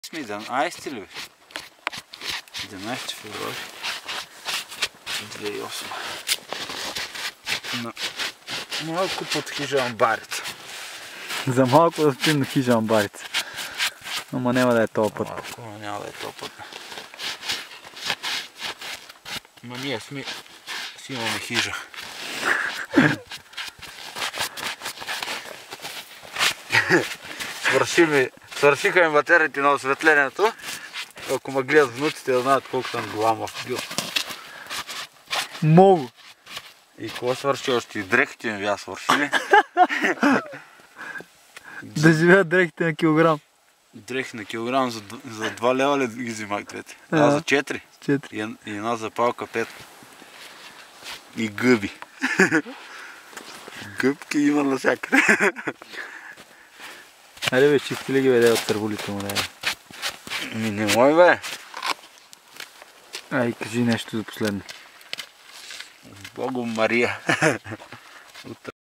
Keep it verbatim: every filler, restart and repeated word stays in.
сме единайсети ли бе? единайсети февруари две хиляди и осма. На малко под хижа амбарица. За малко да спим на хижа амбарица. Ама няма да е този път. Малко, но няма да е този път. Ма ние сме, си имаме хижа. Свършиха им батериите на осветлението. Ако ме гледат внуците, да знаят колко съм гламав бил. Много. И какво свърши още? И дрехите ми бяха свършили. Да живеят дрехите на килограм. Дрехи на килограм за, за два лева ли ги взимах двете? А, за четири. четири. И, и една запалка пет. И гъби. Гъбки има навсякъде. Айде бе, чисти ли ги бе, от цървулите му, да е? Ми не мой бе. Ай, кажи нещо за последно. Богом Мария.